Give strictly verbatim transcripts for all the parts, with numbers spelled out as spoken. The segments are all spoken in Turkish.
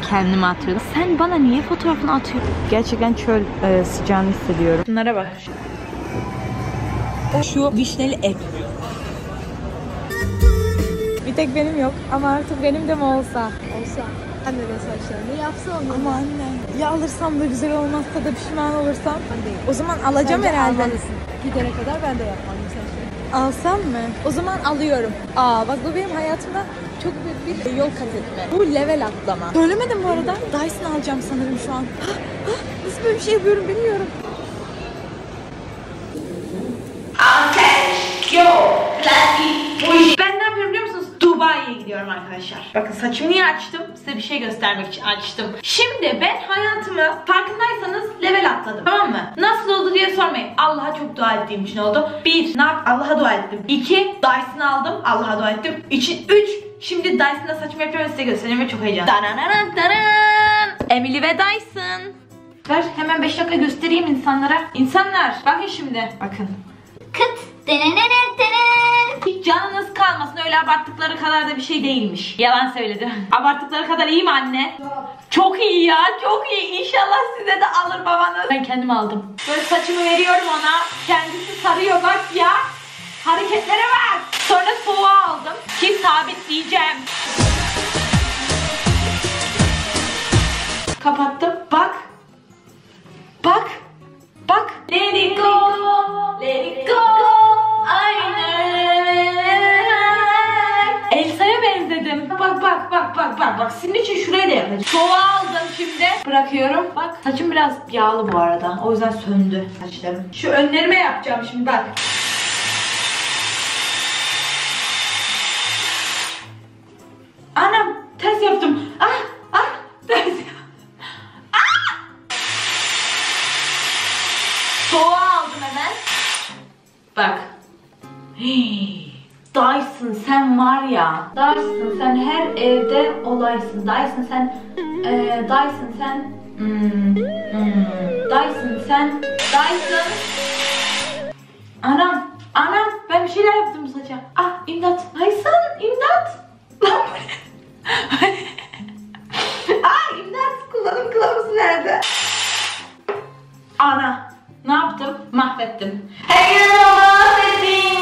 kendime atıyordum. Sen bana niye fotoğrafını atıyorsun? Gerçekten çöl e, sıcağını hissediyorum. Bunlara bak. Şu vişneli et. Bir tek benim yok ama artık benim de mi olsa? Olsa. Anne de saçlarını yapsa onu. Ama anne ya alırsam da güzel olmazsa da pişman olursam. Ben o zaman alacağım Bence herhalde. almalısın. Gidene kadar ben de yapmalıyım saçlarını. Alsam mı? O zaman alıyorum. Aa bak bu benim hayatımda çok büyük bir yol kat etme. Bu level atlama. Söylemedim bu arada. Dyson alacağım sanırım şu an. Ha, ha, nasıl böyle bir şey yapıyorum bilmiyorum. Ben ne yapıyorum biliyor musunuz? Dubai'ye gidiyorum arkadaşlar. Bakın saçımı niye açtım? Size bir şey göstermek için açtım. Şimdi ben hayatımı farkındaysanız level atladım. Tamam mı? Nasıl oldu diye sormayın. Allah'a çok dua ettiğim için oldu. Bir, ne yap? Allah'a dua ettim. İki, Dyson aldım. Allah'a dua ettim. İki, üç, şimdi Dyson'da saçımı yapıyorum, size göstereyim ve çok heyecanlı. Emily ve Dyson. Ver hemen beş dakika göstereyim insanlara. İnsanlar bakın şimdi. Bakın. Kıt. Hiç canınız kalmasın, öyle abarttıkları kadar da bir şey değilmiş. Yalan söyledim. Abarttıkları kadar iyi mi anne? Çok iyi ya, çok iyi. İnşallah size de alır babanız. Ben kendim aldım. Böyle saçımı veriyorum ona. Kendisi sarıyor bak ya. Hareketlere bak. Sonra soğuğa aldım ki sabitleyeceğim. Kapattım. Bak. Bak. Bak. Let it go. Let it go. Elsa'ya benzedim. Bak bak bak bak bak bak. Sizin için şuraya da yapacağım. Soğuğa aldım şimdi. Bırakıyorum. Bak saçım biraz yağlı bu arada. O yüzden söndü saçlarım. Şu önlerime yapacağım şimdi bak. Anam ters yaptım. Ah ah ters yaptım. Ah! Soğuğa aldım hemen. Bak. Hii. Dyson sen var ya. Dyson sen her evde olaysın. Dyson sen e, Dyson sen hmm, hmm. Dyson sen Dyson. Anam anam ben bir şeyler yaptım bu saça. Ah imdat. Dyson imdat. Ah imdat. Kullanım kılavuzu nerede? Ana ne yaptım? Mahvettim. Hey mahvettim.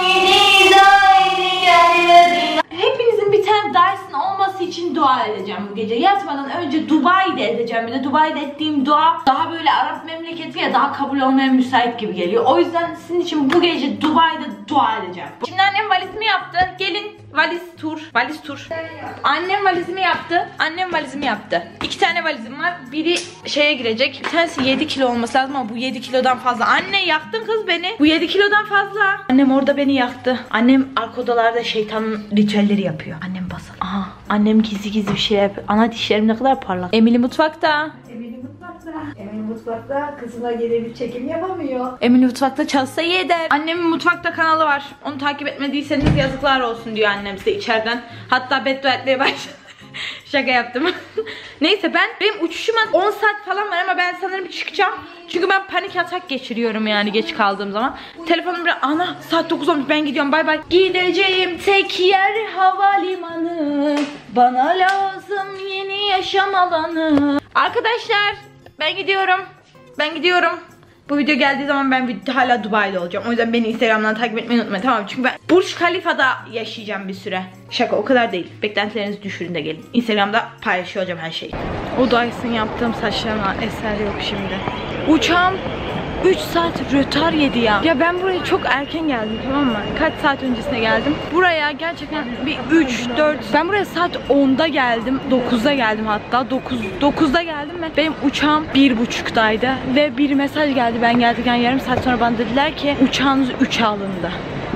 Hepinizin bir tane Dyson olması için dua edeceğim bu gece. Yatmadan önce Dubai'de edeceğim. Bir de Dubai'de ettiğim dua daha böyle Arap memleketi ya, daha kabul olmaya müsait gibi geliyor. O yüzden sizin için bu gece Dubai'de dua edeceğim. Şimdi annem valizimi yaptı. Gelin valiz tur. Valiz tur. Annem valizimi yaptı. Annem valizimi yaptı. İki tane valizim var. Biri şeye girecek. Bir tanesi yedi kilo olması lazım ama bu yedi kilodan fazla. Anne yaktın kız beni. Bu yedi kilodan fazla. Annem orada beni yaktı. Annem arka odalarda şeytanın ritüelleri yapıyor. Annem basar. Aha. Annem gizli gizli bir şey yapıyor. Ana dişlerim ne kadar parlak. Emily mutfakta. Emily mutfakta. Emily mutfakta kızına geri bir çekim yapamıyor. Emily mutfakta çalsa iyi eder. Annemin mutfakta kanalı var. Onu takip etmediyseniz yazıklar olsun diyor annem size içeriden. Hatta beddua etmeye başladı. Şaka yaptım. Neyse ben benim uçuşuma on saat falan var ama ben sanırım çıkacağım. Çünkü ben panik atak geçiriyorum yani geç kaldığım zaman. Telefonum bir ana saat dokuz olmuş, ben gidiyorum, bay bay. Gideceğim tek yer havalimanı. Bana lazım yeni yaşam alanı. Arkadaşlar ben gidiyorum. Ben gidiyorum. Bu video geldiği zaman ben hala Dubai'de olacağım. O yüzden beni Instagram'dan takip etmeyi unutmayın, tamam mı? Çünkü ben Burj Khalifa'da yaşayacağım bir süre. Şaka, o kadar değil. Beklentilerinizi düşürün de gelin. Instagram'da paylaşıyor olacağım her şeyi. O Dyson yaptığım saçlarıma eser yok şimdi. Uçağım üç saat rötar yedi ya. Ya ben buraya çok erken geldim, tamam mı? Kaç saat öncesine geldim. Buraya gerçekten bir üç dört. Ben buraya saat onda geldim. dokuzda geldim hatta. dokuz dokuzda geldim ve benim uçağım bir buçuktaydı. Ve bir mesaj geldi ben geldikten yarım saat sonra bana dediler ki uçağınız üçe alındı.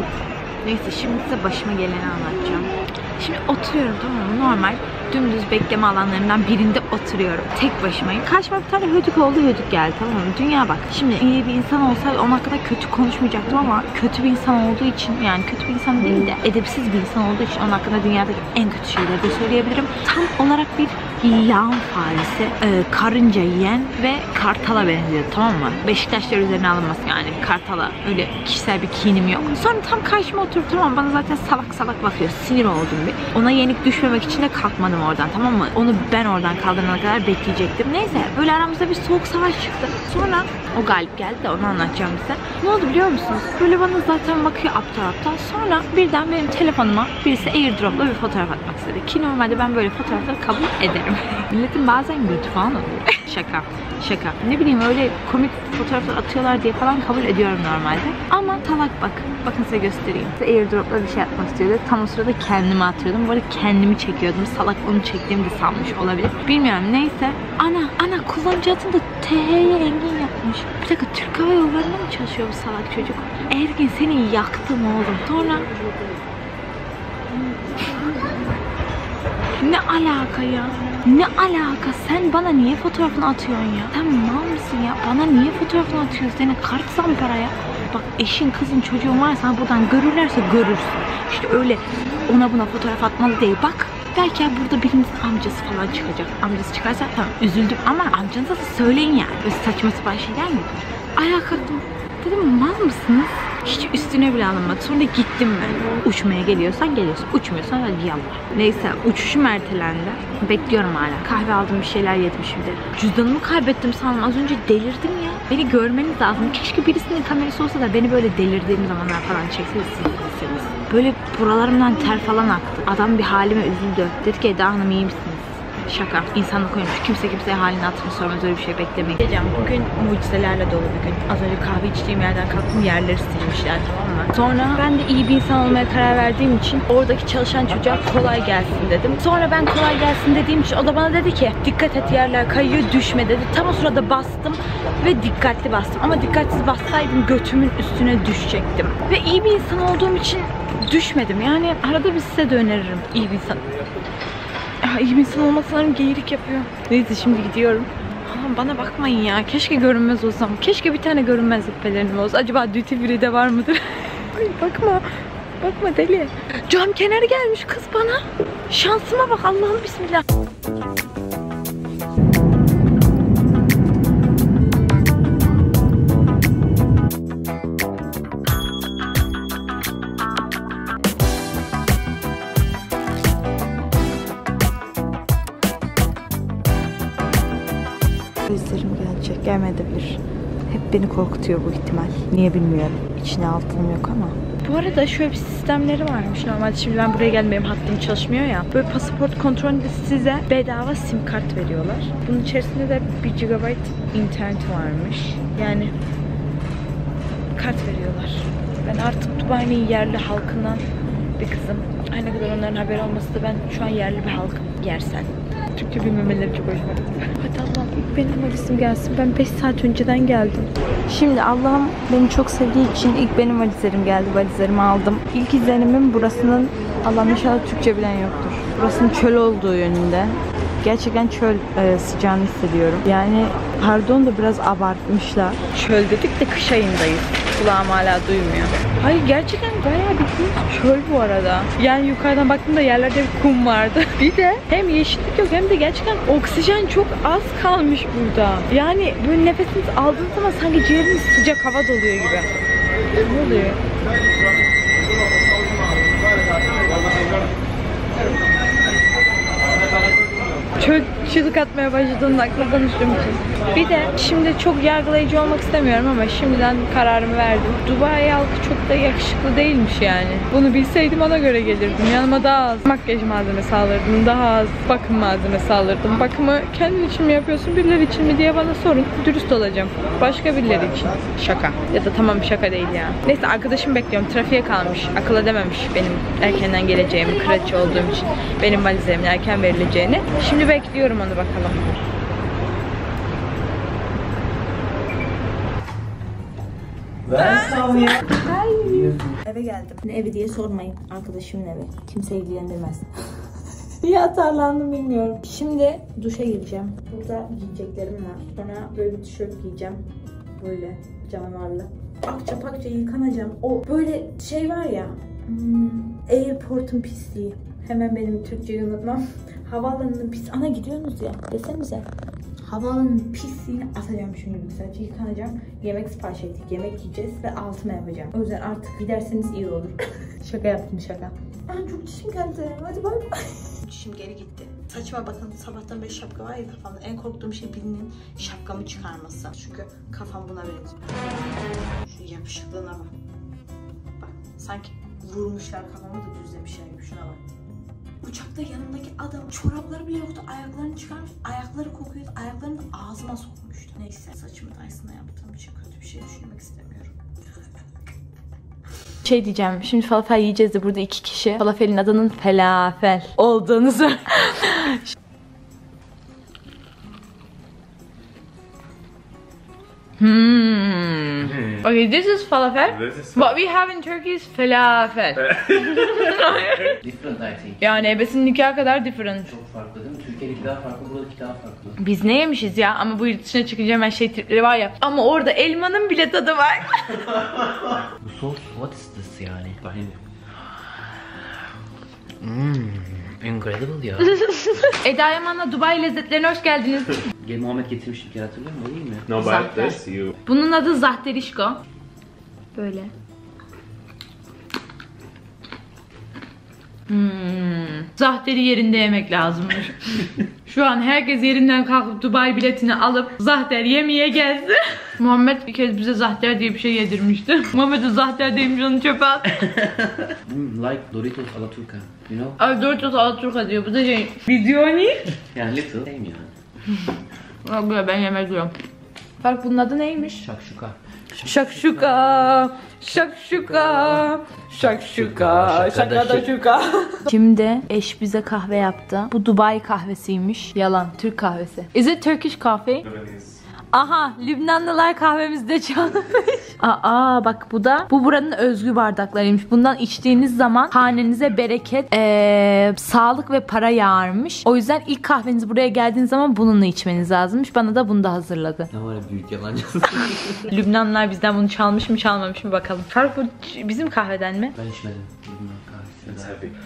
Neyse şimdi size başıma geleni anlatacağım. Şimdi oturuyorum, tamam mı? Normal dümdüz bekleme alanlarından birinde oturuyorum. Tek başımayım. Karşıma bir tane hödük oldu, hödük geldi, tamam mı? Dünya bak. Şimdi iyi bir insan olsaydı onun hakkında kötü konuşmayacaktım ama kötü bir insan olduğu için, yani kötü bir insan değil de edepsiz bir insan olduğu için onun hakkında dünyadaki en kötü şeyleri de söyleyebilirim. Tam olarak bir lağım faresi, e, karınca yiyen ve kartala benziyor, tamam mı? Beşiktaşlar üzerine alınmasın yani, kartala öyle kişisel bir kinim yok. Sonra tam karşıma oturup, tamam, bana zaten salak salak bakıyor. Sinir oldum bir. Ona yenik düşmemek için de kalkmadım kaldıramam oradan, tamam mı? Onu ben oradan kaldırana kadar bekleyecektim. Neyse böyle aramızda bir soğuk savaş çıktı. Sonra o galip geldi de onu anlatacağım size. Ne oldu biliyor musunuz? Böyle bana zaten bakıyor aptal aptal. Sonra birden benim telefonuma birisi airdrop'la bir fotoğraf atmak istedi. Ki normalde ben böyle fotoğrafları kabul ederim. Milletin bazen götü falan oluyor. Şaka. Şaka. Ne bileyim öyle komik fotoğraflar atıyorlar diye falan kabul ediyorum normalde. Ama salak bak. Bakın size göstereyim. Airdrop'la bir şey atmak istiyordu. Tam o sırada kendimi atıyordum. Bu arada kendimi çekiyordum. Salak onu çektiğimi de sanmış olabilir. Bilmiyorum neyse. Ana ana kullanıcı adını da T H'ye Engin yapmış. Bir dakika Türk Hava Yolları'nda mı çalışıyor bu salak çocuk? Ergin seni yaktım oğlum. Sonra ne alaka ya? Ne alaka? Sen bana niye fotoğrafını atıyorsun ya? Sen mal mısın ya? Bana niye fotoğrafını atıyorsun? Senin kart zampara ya. Bak eşin, kızın, çocuğun varsa buradan görürlerse görürsün. İşte öyle ona buna fotoğraf atmalı değil. Bak belki burada birinizin amcası falan çıkacak. Amcası çıkarsa tamam üzüldüm ama amcanıza da söyleyin yani. Böyle saçma sapan şeyler mi? Ayağa kalktım. Dedim mal mısınız? Hiç üstüne bile alınmadı. Sonra gittim ben. Uçmaya geliyorsan geliyorsun. Uçmuyorsan hadi yallah. Neyse uçuşum ertelendi. Bekliyorum hala. Kahve aldım, bir şeyler yedim şimdi. Cüzdanımı kaybettim sanırım. Az önce delirdim ya. Beni görmeniz lazım. Keşke birisinin kamerası olsa da beni böyle delirdiğim zamanlar falan çekseniz siz bilseniz. Böyle buralarımdan ter falan aktı. Adam bir halime üzüldü. Dedi ki Eda Hanım iyi misiniz? Şaka. İnsanlık oymuş. Kimse kimseye halini hatırını sormaz, öyle bir şey beklemeyin. Diyeceğim bugün mucizelerle dolu bir gün. Az önce kahve içtiğim yerden kalktım, yerleri silmişler, tamam mı? Sonra ben de iyi bir insan olmaya karar verdiğim için oradaki çalışan çocuğa kolay gelsin dedim. Sonra ben kolay gelsin dediğim için o da bana dedi ki dikkat et yerler kayıyor düşme dedi. Tam o sırada bastım ve dikkatli bastım. Ama dikkatsiz bassaydım götümün üstüne düşecektim. Ve iyi bir insan olduğum için düşmedim. Yani arada bir size de öneririm iyi bir insan. Ya, iyi bir insan olmak sanırım geyirik yapıyor. Neyse şimdi gidiyorum. Aa, bana bakmayın ya. Keşke görünmez olsam. Keşke bir tane görünmezlik pelerim olsa. Acaba duty free'de var mıdır? Ay, bakma. Bakma deli. Cam kenarı gelmiş kız bana. Şansıma bak Allah'ım bismillah. Valizlerim gelecek, gelmeyebilir. Hep beni korkutuyor bu ihtimal. Niye bilmiyorum. İçine altınım yok ama. Bu arada şöyle bir sistemleri varmış. Normalde şimdi ben buraya geldim, benim hattım çalışmıyor ya. Böyle pasaport kontrolünde size bedava sim kart veriyorlar. Bunun içerisinde de bir gigabayt internet varmış. Yani kart veriyorlar. Ben artık Dubai'nin yerli halkından bir kızım. Her ne kadar onların haberi olmasa da ben şu an yerli bir halkım. Yersen. Türkçe bilmemeleri çok hoşuma gitti. Hadi Allah'ım ilk benim valizim gelsin. Ben beş saat önceden geldim. Şimdi Allah'ım beni çok sevdiği için ilk benim valizlerim geldi. Valizlerimi aldım. İlk izlenimim burasının, Allah'ım inşallah Türkçe bilen yoktur, burasının çöl olduğu yönünde. Gerçekten çöl e, sıcağını hissediyorum. Yani pardon da biraz abartmışlar. Çöl dedik de kış ayındayız. Kulağım hala duymuyor. Hayır gerçekten bayağı bildiğiniz çöl bu arada. Yani yukarıdan baktığımda yerlerde bir kum vardı. Bir de hem yeşillik yok hem de gerçekten oksijen çok az kalmış burada. Yani böyle nefesiniz aldığınız zaman sanki ciğeriniz sıcak hava doluyor gibi. Ne oluyor? Çok çığlık atmaya başladığının aklına konuştuğum için. Bir de şimdi çok yargılayıcı olmak istemiyorum ama şimdiden kararımı verdim. Dubai halkı çok da yakışıklı değilmiş yani. Bunu bilseydim ona göre gelirdim. Yanıma daha az makyaj malzemesi alırdım. Daha az bakım malzemesi alırdım. Bakımı kendin için mi yapıyorsun, birileri için mi diye bana sorun. Dürüst olacağım. Başka birileri için. Şaka. Ya da tamam şaka değil ya. Neyse arkadaşım bekliyorum. Trafiğe kalmış. Akıl edememiş benim erkenden geleceğimi, kraliçe olduğum için. Benim valizlerimin erken verileceğini. Şimdi bekliyorum onu bakalım. Eve geldim. Ne evi diye sormayın. Arkadaşımın evi. Kimse ilgilendirmez. Niye atarlandım bilmiyorum. Şimdi duşa gireceğim. Burada giyeceklerim var. Sonra böyle bir tişört giyeceğim. Böyle canavarlı. Akça pakça yıkanacağım. O böyle şey var ya. Hmm, airport'un pisliği. Hemen benim Türkçeyi unutmam. Havaalanının pis. Ana gidiyorsunuz ya. Desenize. Havaalanının pisliğini atacağım şimdi güzelce. Yıkanacağım. Yemek sipariş ettik. Yemek yiyeceğiz ve altıma yapacağım. O yüzden artık giderseniz iyi olur. Şaka yaptım şaka. Ay çok çişim geldi. Hadi bay bay. dişim geri gitti. Saçıma bakın, sabahtan beri şapka var ya kafamda. En korktuğum şey birinin şapkamı çıkarması. Çünkü kafam buna benziyor. Şu yapışıklığına bak. Bak sanki vurmuşlar kafamı da düzlemişler gibi, şuna bak. Uçakta yanımdaki adam çorapları bile yoktu, ayaklarını çıkarmış, ayakları kokuyordu, ayaklarını da ağzıma sokmuştu. Neyse, saçımı Dyson'la yaptığım için kötü bir şey düşünmek istemiyorum. Şey diyeceğim, şimdi falafel yiyeceğiz de burada iki kişi falafelin adının falafel olduğunu söyle. Hmm. Okay, this is falafel. This is What we have in Turkey is falafel. Different I think. Yani ebesin nikahı kadar different. Çok farklı değil mi? Türkiye'deki daha farklı, buradaki daha farklı. Biz ne yemişiz ya? Ama bu yurt dışına çıkınca hemen şey tripleri var ya. Ama orada elmanın bile tadı var. Bu sos, what is this yani? tahini. Mmm, incredible ya. Eda Yaman'la Dubai lezzetlerine hoş geldiniz. Gel Muhammed getirmiş bir kere, hatırlıyor musun? Değil mi? No, but Zahter. this you. Bunun adı zahterişko. Böyle. Hmm. Zahteri yerinde yemek lazımmış. Şu an herkes yerinden kalkıp Dubai biletini alıp zahter yemeye geldi. Muhammed bir kez bize zahter diye bir şey yedirmişti. Muhammed'e zahter deyince onu çöpe at. Mm, like Doritos Alaturka, you know? Ay Doritos Alaturka diyor. Bu da şey. Video ne? Yani little, same yani. Yok ben yemek yiyorum. Fark bunun adı neymiş? Şakşuka. Şakşuka, şakşuka, şakşuka, şakada şuka. Şimdi eş bize kahve yaptı. Bu Dubai kahvesiymiş. Yalan, Türk kahvesi. Is it Turkish coffee? Lebanese. Aha, Lübnanlılar kahvemizde çalmış. Aa bak bu da, bu buranın özgü bardaklarıymış. Bundan içtiğiniz zaman hanenize bereket, ee, sağlık ve para yağarmış. O yüzden ilk kahvenizi buraya geldiğiniz zaman bununla içmeniz lazımmış. Bana da bunu da hazırladı. Ne var ya, büyük yalancısın. Lübnanlılar bizden bunu çalmış mı çalmamış mı bakalım. Fark bu bizim kahveden mi? Ben içmedim. Bilmem It's kahvesi. heavy.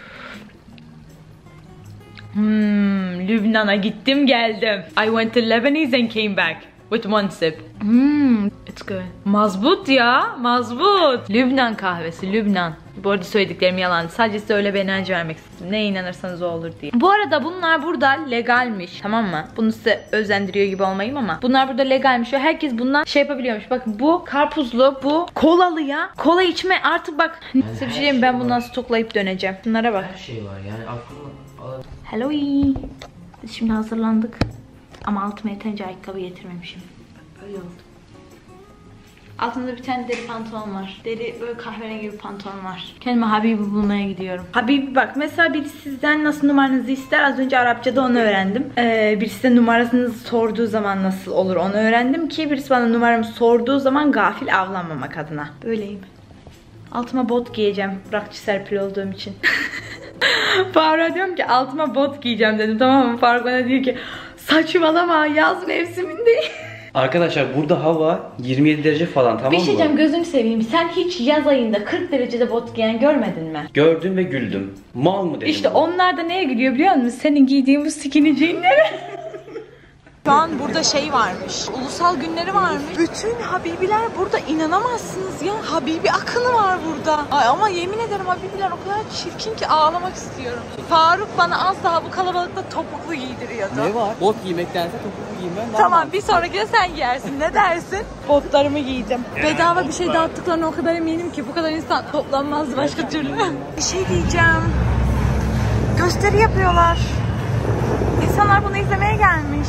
Hmm, Lübnan'a gittim geldim. I went to Lebanese and came back with one sip. Hmm, it's good. Mazbut ya, mazbut. Lübnan kahvesi, Lübnan. Bu arada söylediklerim yalan. Sadece size öyle bir enerji vermek istedim. Neye inanırsanız o olur diye. Bu arada bunlar burada legalmiş. Tamam mı? Bunu size özendiriyor gibi olmayayım ama. Bunlar burada legalmiş. Ve herkes bundan şey yapabiliyormuş. Bakın bu karpuzlu, bu kolalı ya. Kola içme artık bak. Size bir şey diyeyim, ben bundan stoklayıp döneceğim. Bunlara bak. Her şey var yani, aklımı al. Hello. Biz şimdi hazırlandık. Ama altıma yeterince ayakkabı getirmemişim. Öyle oldu. Altımda bir tane deri pantolon var. Deri böyle kahverengi bir pantolon var. Kendime Habibi bulmaya gidiyorum. Habibi bak mesela biri sizden nasıl numaranızı ister. Az önce Arapçada onu öğrendim. Ee, birisi de numarasınızı sorduğu zaman nasıl olur onu öğrendim ki birisi bana numaramı sorduğu zaman gafil avlanmamak adına. Böyleyim. Altıma bot giyeceğim. Rockçı Serpil olduğum için. Faruk'a diyorum ki altıma bot giyeceğim dedim, tamam mı? Faruk bana diyor ki saçmalama, yaz mevsimindeyim. Arkadaşlar burada hava yirmi yedi derece falan, tamam Bir mı? şey diyeceğim, gözünü seveyim. Sen hiç yaz ayında kırk derecede bot giyen görmedin mi? Gördüm ve güldüm. Mal mı dedim? İşte onlar da neye gülüyor biliyor musun? Senin giydiğin bu skinny jeanlere. Şu an burada şey varmış. Ulusal günleri varmış. Bütün Habibiler burada, inanamazsınız ya. Habibi akını var burada. Ay ama yemin ederim Habibiler o kadar çirkin ki ağlamak istiyorum. Faruk bana az daha bu kalabalıkta topuklu giydiriyordu. Ne var? Bot giymektense topuklu giymem daha Tamam, bir sonrakine sen giyersin. Ne dersin? Botlarımı giydim. Bedava bir şey dağıttıklarına o kadar eminim ki bu kadar insan toplanmazdı başka türlü. Bir şey diyeceğim. Gösteri yapıyorlar. İnsanlar bunu izlemeye gelmiş.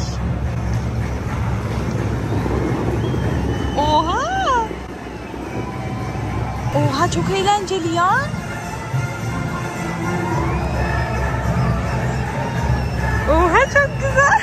Oha! Oha çok eğlenceli ya. Oha çok güzel.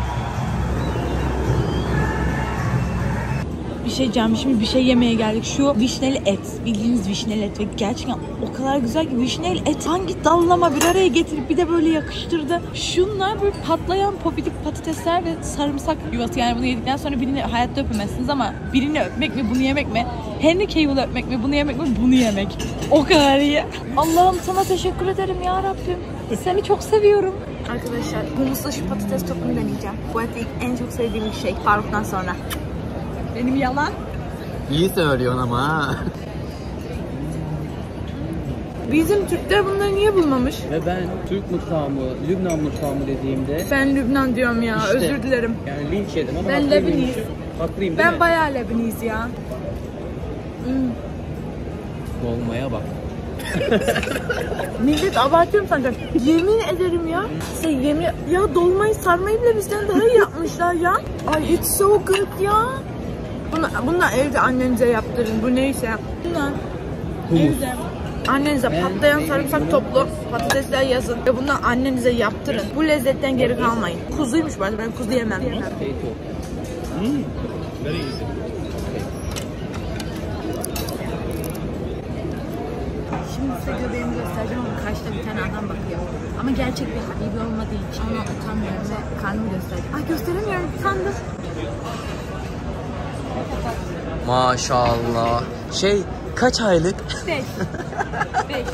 Bir şey diyeceğim, şimdi bir şey yemeye geldik. Şu vişneli et, bildiğiniz vişneli et ve gerçekten o kadar güzel ki vişneli et hangi dallama bir araya getirip bir de böyle yakıştırdı. Şunlar böyle patlayan pofidik patatesler ve sarımsak yuvası. Yani bunu yedikten sonra birini hayatta öpemezsiniz ama birini öpmek mi bunu yemek mi? Henry Cavill'ı öpmek mi bunu yemek mi? Bunu yemek. O kadar iyi. Allah'ım sana teşekkür ederim ya Rabbim. Seni çok seviyorum. Arkadaşlar humusla şu patates topunu deneyeceğim. Bu hayatta ilk en çok sevdiğim şey Faruk'tan sonra. Benim yalan. İyi söylüyorsun ama ha. Bizim Türkler bunları niye bulmamış? Ve ben Türk mutfağı mı, Lübnan mutfağı mı dediğimde Ben Lübnan diyorum ya, İşte. özür dilerim. yani linç yedim ama Ben haklıyım. Lebanese. Haklıyım değil Ben mi? bayağı Lebaniz ya. Hmm. Dolmaya bak. Millet abartıyorum sanacak. Yemin ederim ya. Şey, yemin ya dolmayı sarmayı bile bizden daha iyi yapmışlar ya. Ay it's so good ya. Bunu, bunlar evde annenize yaptırın. Bu neyse. Bunlar evde annenize patlayan sarımsak toplu patatesler yazın ve bundan annenize yaptırın. Bu lezzetten geri kalmayın. Kuzuymuş bu arada, ben kuzu yemem. Potato. Hmm. Very easy. Şimdi size göbeğimi göstereceğim ama karşıda bir tane adam bakıyor. Ama gerçek bir Habibi olmadığı için ona utanmıyorum ve karnımı göstereceğim. Ay gösteremiyorum, utandım. Maşallah. Şey kaç aylık? Beş. Beş.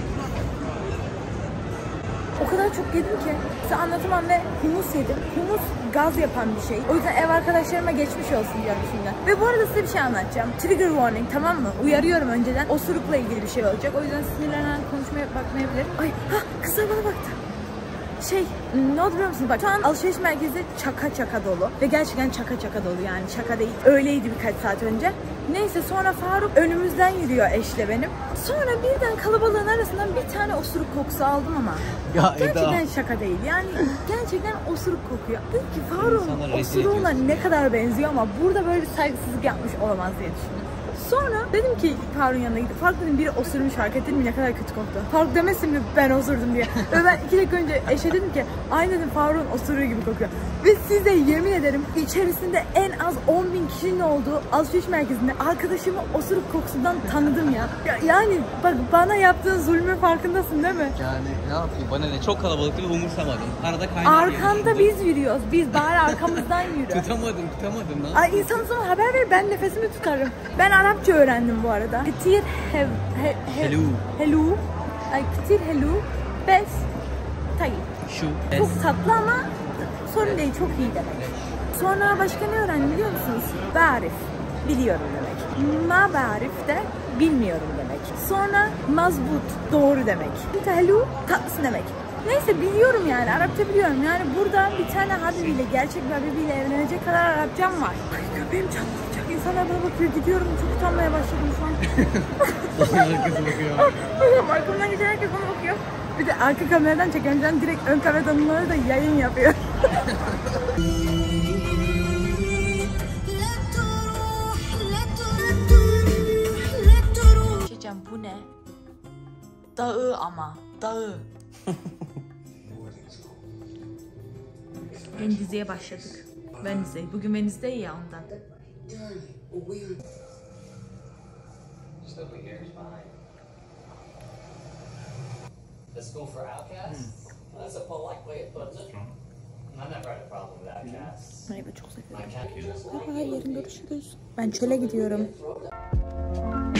O kadar çok yedim ki size anlatamam ve humus yedim. Humus gaz yapan bir şey. O yüzden ev arkadaşlarıma geçmiş olsun diyorum şimdiden. Ve bu arada size bir şey anlatacağım. Trigger warning, tamam mı? Uyarıyorum önceden. Osurukla ilgili bir şey olacak. O yüzden sinirlenen konuşmaya bakmayabilir. Ay ha, kızlar bana baktı. Şey, ne oldu biliyor musunuz? Bak şu an alışveriş merkezi çaka çaka dolu. Ve gerçekten çaka çaka dolu yani, şaka değil. Öyleydi birkaç saat önce. Neyse sonra Faruk önümüzden yürüyor eşle benim. Sonra birden kalabalığın arasından bir tane osuruk kokusu aldım ama. Ya Gerçekten şaka değil yani, gerçekten osuruk kokuyor. Dedim ki Faruk'un İnsanları rezil osuruğuna ediyorsun. ne kadar benziyor ama burada böyle bir saygısızlık yapmış olamaz diye düşündüm. Sonra dedim ki Faruk'un yanına gidip, Faruk dedim biri osurmuş, fark ettin mi ne kadar kötü koktu. Faruk demesin mi ben osurdum diye. Ve ben iki dakika önce eşe dedim ki aynı dedim Faruk'un osuruğu gibi kokuyor. Ve size yemin ederim içerisinde en az on bin kişinin olduğu alışveriş merkezinde arkadaşımı osuruk kokusundan tanıdım ya. ya. Yani bak bana yaptığın zulmün farkındasın değil mi? Yani ne yapayım, bana ne, çok kalabalıktı ve umursamadım. Arada kaynar Arkanda biz yürüyoruz. Biz bari arkamızdan yürü. Tutamadım tutamadım lan. Ay insan sana haber ver, ben nefesimi tutarım. Ben Arapça öğrendim bu arada. Kıtir hev, he, he, Hello. hello. Ay kıtir hello. Bes. Tayyip. Şu. Çok tatlı ama sorun değil, çok iyi demek. Sonra başka ne öğrendim biliyor musunuz? Barif. Biliyorum demek. Ma barif de bilmiyorum demek. Sonra mazbut. Doğru demek. Hello. Tatlısı demek. Neyse biliyorum yani, Arapça biliyorum. Yani burada bir tane Habibiyle, gerçek bir Habibiyle evlenecek kadar Arapçam var. Ay göbeğim çatlayacak. İnsanlar bana bakıyor, gidiyorum. Çok utanmaya başladım şu an. Arkası bakıyor. Arkamdan geçen herkes bana bakıyor. Bir de arka kameradan çekiyorum. Can direkt ön kameradan onları da yayın yapıyor. Geçeceğim, bu ne? Dağı ama, dağı. Yeni diziye başladık. Wednesday. Bugün Wednesday ya ondan. Let's go for outcasts. That's a polite way of putting it. I'm never had a problem with outcasts. Merhaba, çok seviyorum. My cat. Bye bye, yarın görüşürüz. Ben çöle gidiyorum.